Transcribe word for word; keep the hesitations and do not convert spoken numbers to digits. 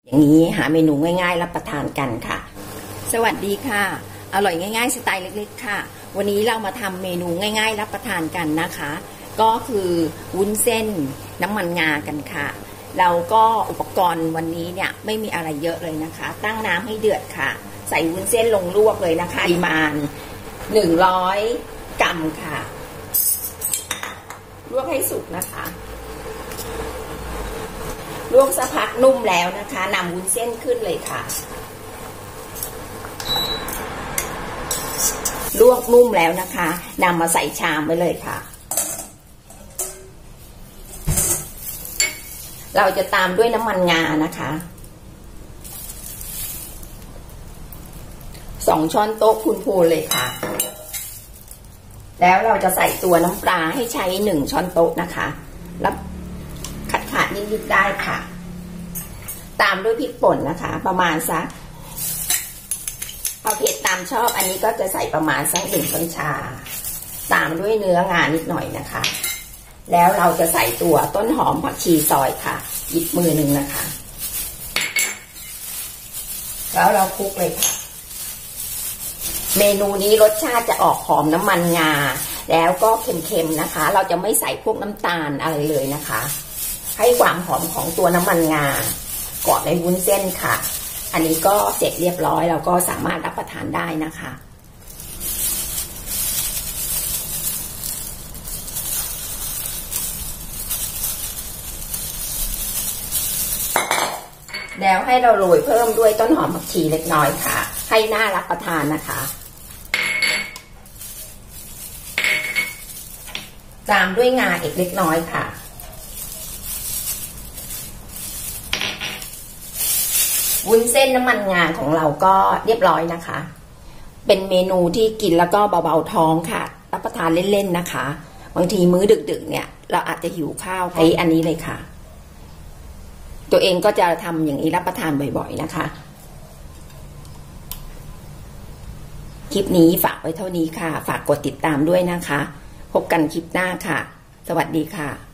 อย่างนี้หาเมนูง่ายๆรับประทานกันค่ะสวัสดีค่ะอร่อยง่ายๆสไตล์เล็กๆค่ะวันนี้เรามาทำเมนูง่ายๆรับประทานกันนะคะก็คือวุ้นเส้นน้ำมันงากันค่ะเราก็อุปกรณ์วันนี้เนี่ยไม่มีอะไรเยอะเลยนะคะตั้งน้ำให้เดือดค่ะใส่วุ้นเส้นลงลวกเลยนะคะปริมาณหนึ่งร้อยกรัมค่ะลวกให้สุกนะคะลวกสักพักนุ่มแล้วนะคะนำวุ้นเส้นขึ้นเลยค่ะลวกนุ่มแล้วนะคะนำมาใส่ชามไว้เลยค่ะเราจะตามด้วยน้ำมันงานะคะสองช้อนโต๊ะพูนๆเลยค่ะแล้วเราจะใส่ตัวน้ำปลาให้ใช้หนึ่งช้อนโต๊ะนะคะแล้วขัดขาดนิดๆได้ค่ะตามด้วยพริกป่นนะคะประมาณสักเอาเผ็ดตามชอบอันนี้ก็จะใส่ประมาณสักหนึ่งช้อนชาตามด้วยเนื้องานิดหน่อยนะคะแล้วเราจะใส่ตัวต้นหอมผักชีซอยค่ะหยิบมือหนึ่งนะคะแล้วเราคลุกเลยค่ะเมนูนี้รสชาติจะออกหอมน้ำมันงาแล้วก็เค็มๆนะคะเราจะไม่ใส่พวกน้ำตาลอะไรเลยนะคะให้ความหอมของตัวน้ำมันงาเกาะในวุ้นเส้นค่ะอันนี้ก็เสร็จเรียบร้อยเราก็สามารถรับประทานได้นะคะแล้วให้เราโรยเพิ่มด้วยต้นหอมผักชีเล็กน้อยค่ะให้น่ารับประทานนะคะตามด้วยงาอีกเล็กน้อยค่ะวุ้นเส้นน้ำมันงาของเราก็เรียบร้อยนะคะเป็นเมนูที่กินแล้วก็เบาๆท้องค่ะรับประทานเล่นๆนะคะบางทีมื้อดึกๆเนี่ยเราอาจจะหิวข้าวใช้อันนี้เลยค่ะตัวเองก็จะทำอย่างนี้รับประทานบ่อยๆนะคะคลิปนี้ฝากไว้เท่านี้ค่ะฝากกดติดตามด้วยนะคะพบกันคลิปหน้าค่ะสวัสดีค่ะ